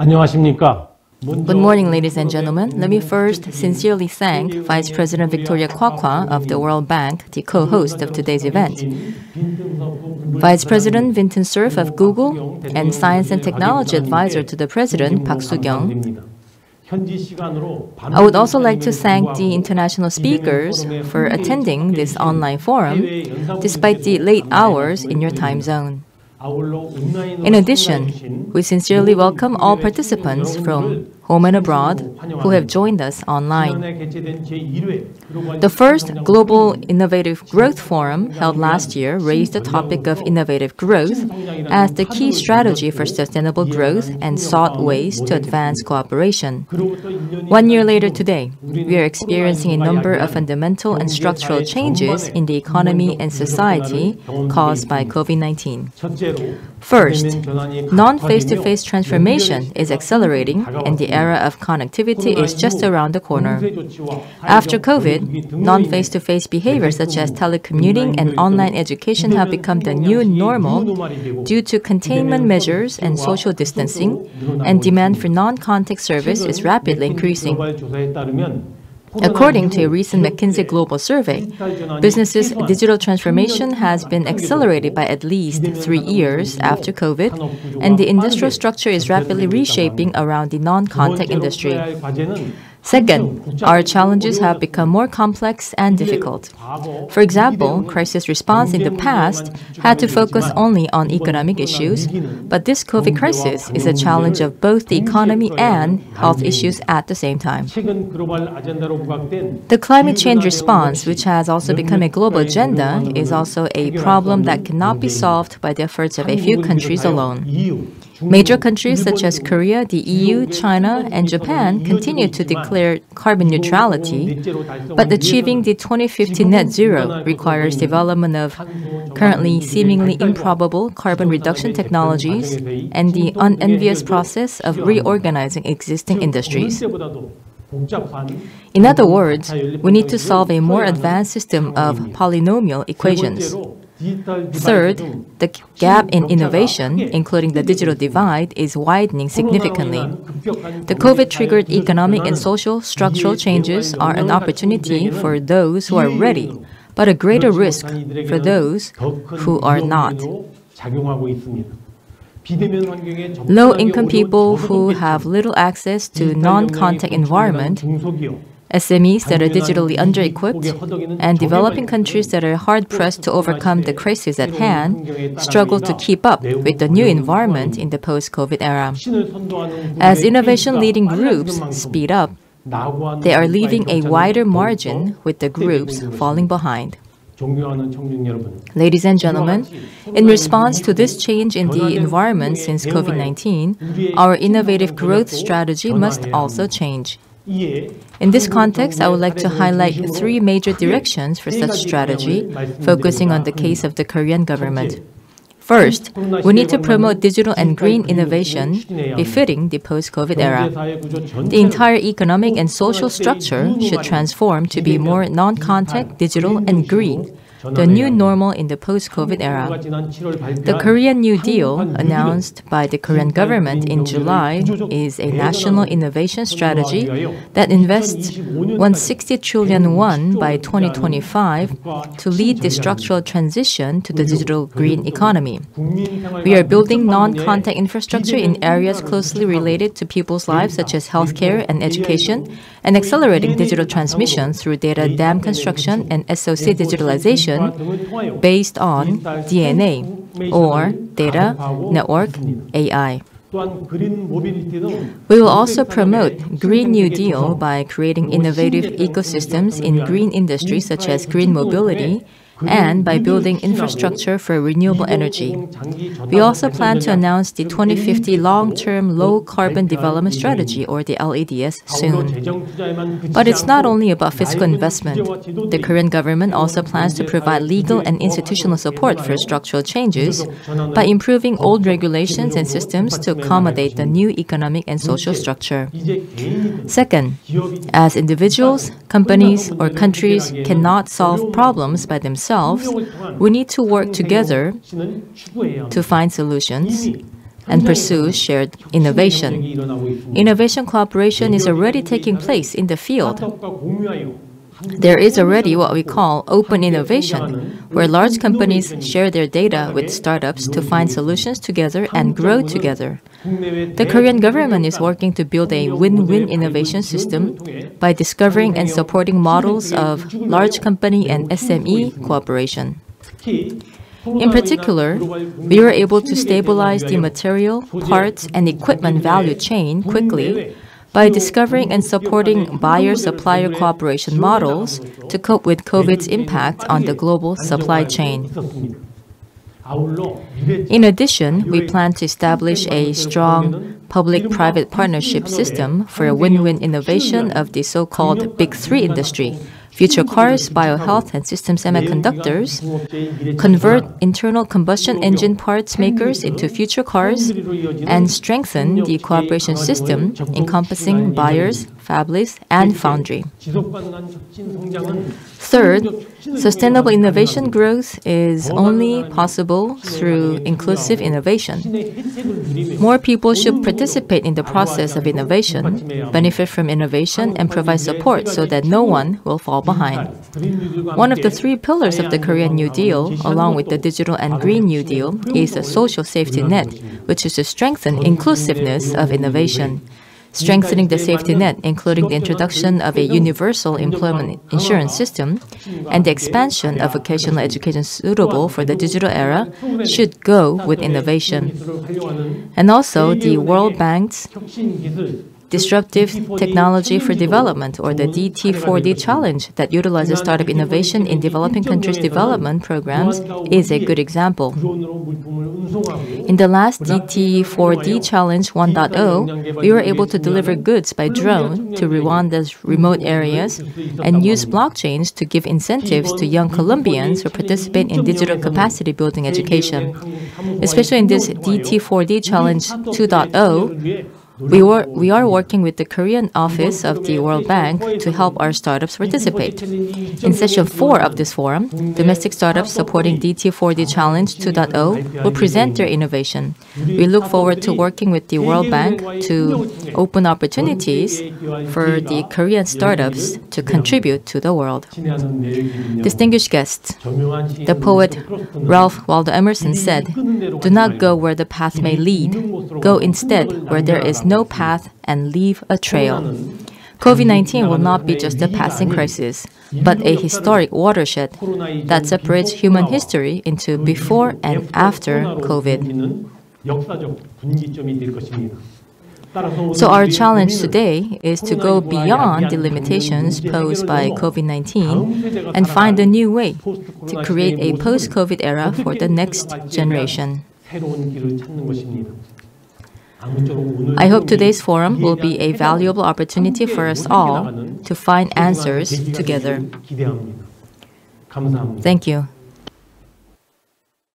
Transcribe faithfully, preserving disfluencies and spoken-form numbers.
안녕하십니까? Good morning, ladies and gentlemen. Let me first sincerely thank Vice President Victoria Kwakwa of the World Bank, the co-host of today's event. Vice President Vinton Cerf of Google and Science and Technology Advisor to the President, Park Soo-kyung. I would also like to thank the international speakers for attending this online forum despite the late hours in your time zone. In addition, we sincerely welcome all participants from home and abroad who have joined us online. The first Global Innovative Growth Forum held last year raised the topic of innovative growth as the key strategy for sustainable growth and sought ways to advance cooperation. One year later today, we are experiencing a number of fundamental and structural changes in the economy and society caused by COVID nineteen. First, non-face-to-face transformation is accelerating and the era of connectivity is just around the corner. After COVID, non-face-to-face behaviors such as telecommuting and online education have become the new normal due to containment measures and social distancing, and demand for non-contact service is rapidly increasing. According to a recent McKinsey Global Survey, businesses' digital transformation has been accelerated by at least three years after COVID, and the industrial structure is rapidly reshaping around the non-contact industry. Second, our challenges have become more complex and difficult. For example, crisis response in the past had to focus only on economic issues, but this COVID crisis is a challenge of both the economy and health issues at the same time. The climate change response, which has also become a global agenda, is also a problem that cannot be solved by the efforts of a few countries alone. Major countries such as Korea, the E U, China, and Japan continue to declare carbon neutrality, but achieving the twenty fifty net zero requires development of currently seemingly improbable carbon reduction technologies and the unenvious process of reorganizing existing industries. In other words, we need to solve a more advanced system of polynomial equations. Third, the gap in innovation, including the digital divide, is widening significantly. The COVID-triggered economic and social structural changes are an opportunity for those who are ready, but a greater risk for those who are not. Low-income people who have little access to non-contact environment, S M Es that are digitally under-equipped, and developing countries that are hard-pressed to overcome the crisis at hand struggle to keep up with the new environment in the post-COVID era. As innovation-leading groups speed up, they are leaving a wider margin with the groups falling behind. Ladies and gentlemen, in response to this change in the environment since COVID nineteen, our innovative growth strategy must also change. In this context, I would like to highlight three major directions for such strategy, focusing on the case of the Korean government. First, we need to promote digital and green innovation befitting the post-COVID era. The entire economic and social structure should transform to be more non-contact, digital, and green, the new normal in the post-COVID era. The Korean New Deal, announced by the Korean government in July, is a national innovation strategy that invests one hundred sixty trillion won by twenty twenty-five to lead the structural transition to the digital green economy. We are building non-contact infrastructure in areas closely related to people's lives, such as healthcare and education, and accelerating digital transmission through data dam construction and S O C digitalization based on D N A, or Data Network A I. We will also promote Green New Deal by creating innovative ecosystems in green industries such as green mobility, and by building infrastructure for renewable energy. We also plan to announce the twenty fifty Long-Term Low-Carbon Development Strategy, or the L A D S, soon. But it's not only about fiscal investment. The Korean government also plans to provide legal and institutional support for structural changes by improving old regulations and systems to accommodate the new economic and social structure. Second, as individuals, companies, or countries cannot solve problems by themselves, we need to work together to find solutions. and pursue shared innovation. Innovation cooperation is already taking place in the field. There is already what we call open innovation, where large companies share their data with startups to find solutions together and grow together. The Korean government is working to build a win-win innovation system by discovering and supporting models of large company and S M E cooperation. In particular, we were able to stabilize the material, parts, and equipment value chain quickly by discovering and supporting buyer-supplier cooperation models to cope with COVID's impact on the global supply chain. In addition, we plan to establish a strong public-private partnership system for a win-win innovation of the so-called Big Three industry: future cars, biohealth, and system semiconductors, convert internal combustion engine parts makers into future cars, and strengthen the cooperation system encompassing buyers, fabless, and foundry. Third, sustainable innovation growth is only possible through inclusive innovation. More people should participate in the process of innovation, benefit from innovation, and provide support so that no one will fall behind. One of the three pillars of the Korean New Deal, along with the Digital and Green New Deal, is a social safety net, which is to strengthen inclusiveness of innovation. Strengthening the safety net, including the introduction of a universal employment insurance system and the expansion of vocational education suitable for the digital era, should go with innovation. And also, the World Bank's Disruptive Technology for Development, or the D T four D Challenge, that utilizes startup innovation in developing countries' development programs, is a good example. In the last D T four D Challenge one point oh, we were able to deliver goods by drone to Rwanda's remote areas and use blockchains to give incentives to young Colombians who participate in digital capacity building education. Especially in this D T four D Challenge two point oh, We, were, we are working with the Korean office of the World Bank to help our startups participate. In session four of this forum, domestic startups supporting D T four D Challenge two point oh will present their innovation. We look forward to working with the World Bank to open opportunities for the Korean startups to contribute to the world. Distinguished guests, the poet Ralph Waldo Emerson said, "Do not go where the path may lead. Go instead where there is no path and leave a trail." COVID nineteen will not be just a passing crisis, but a historic watershed that separates human history into before and after COVID. So our challenge today is to go beyond the limitations posed by COVID nineteen and find a new way to create a post-COVID era for the next generation. I hope today's forum will be a valuable opportunity for us all to find answers together. Thank you.